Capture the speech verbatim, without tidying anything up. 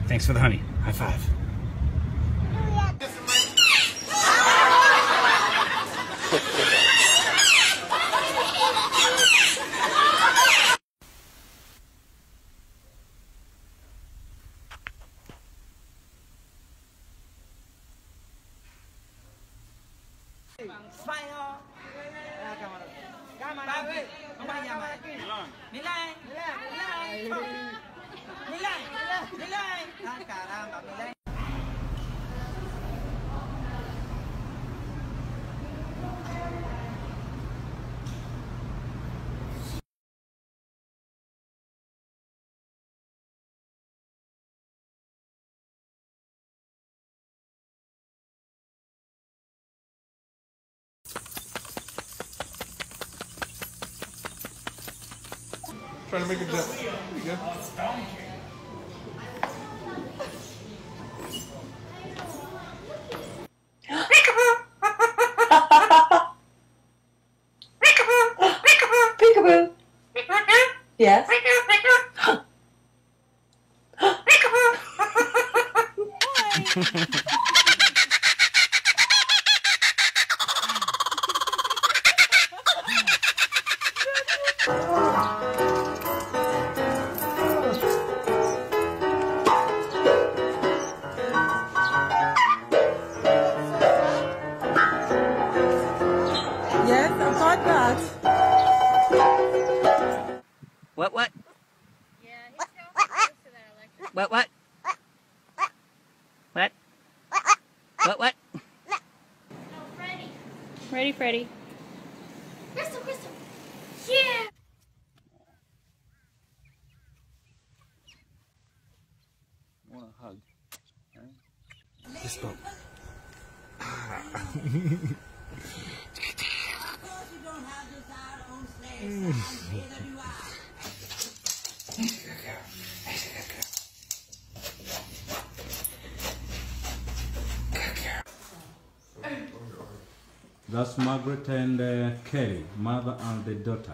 Thanks for the honey. High five. Trying to make a jump. There you go. Peekaboo. Yes. Yes, I got that. What, what? Yeah, he's so close to that electric. What, what? What? What, what? No, Freddy. Ready, Freddy. Crystal, Crystal. Yeah. I want a hug. This boat. That's Margaret and uh, Kelly, mother and the daughter.